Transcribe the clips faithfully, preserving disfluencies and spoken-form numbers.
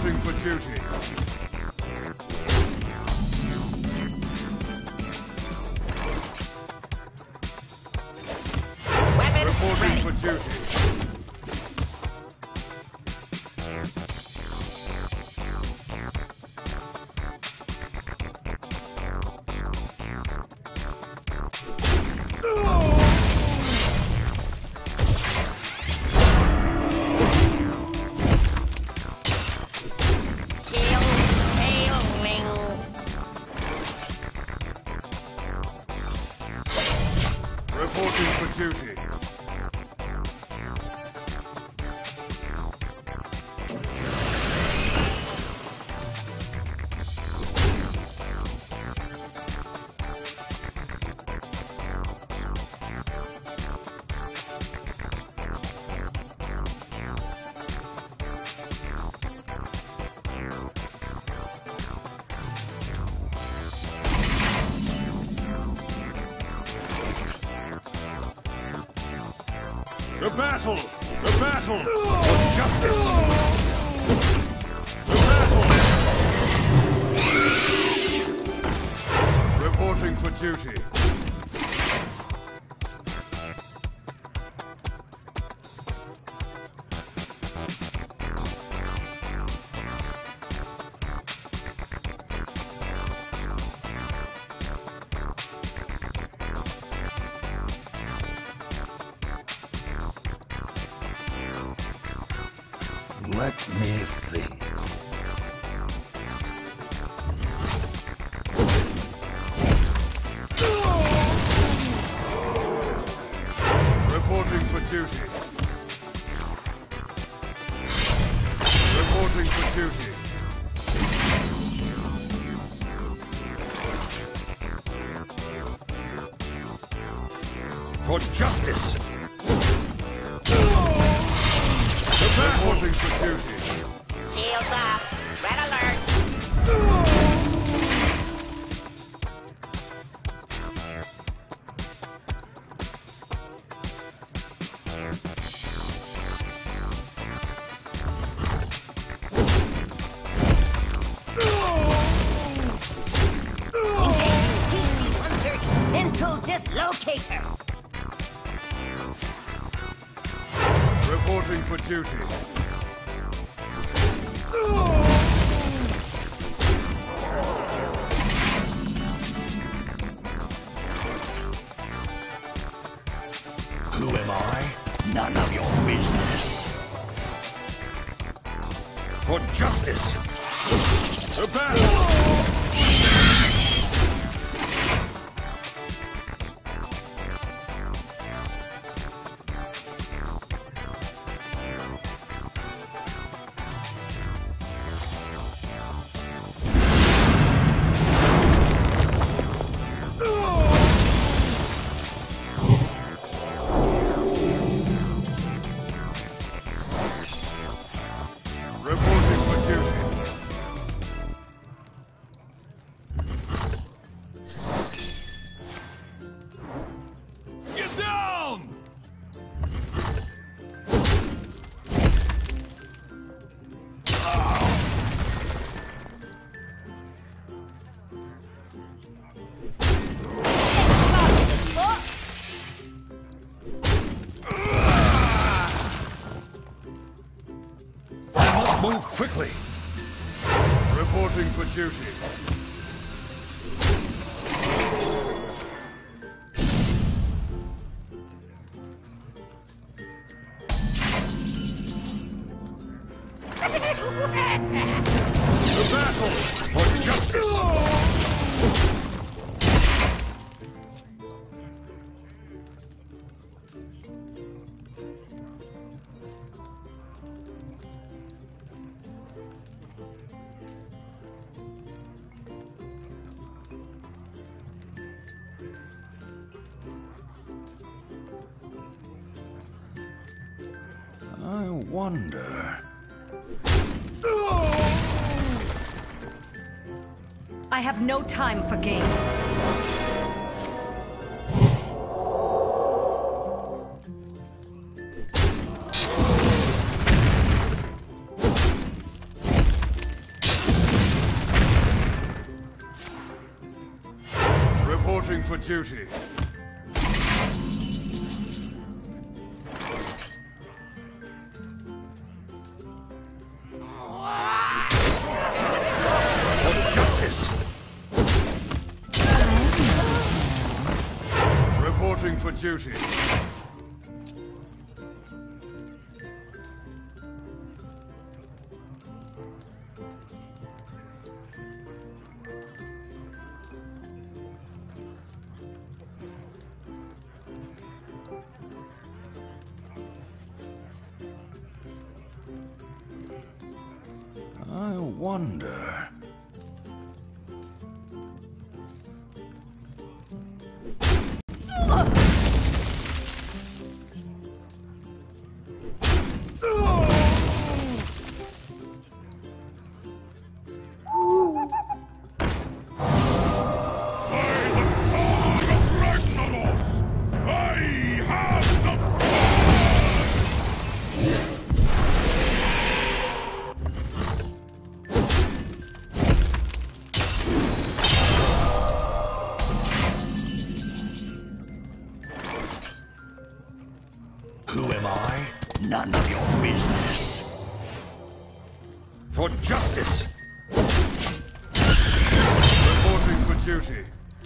Reporting for duty. Weapons Reporting ready. for duty. Reporting for duty. The battle! The battle! For justice! The battle! Reporting for duty. Let me think. Reporting for duty. Reporting for duty. For justice! Reporting for duty. Shields up. Red alert. T C one thirty into dislocator. Reporting for duty. Who am I? None of your business. For justice! The battle! Reporting for duty. Get down! Move quickly! Reporting for duty. The battle for justice! I wonder. I have no time for games. duty. For justice. Reporting for duty. I wonder... Who am I? None of your business. For justice! Reporting for duty.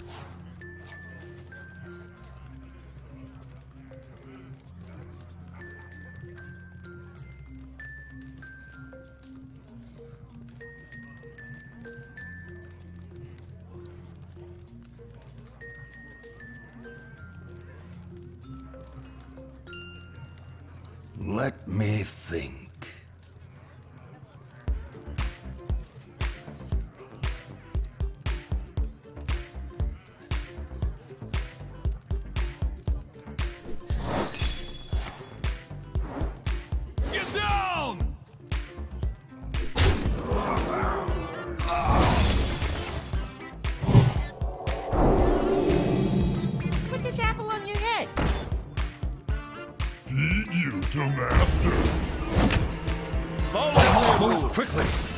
Let me think. Get down! Put this apple on your head. Feed you to master. Follow, move quickly.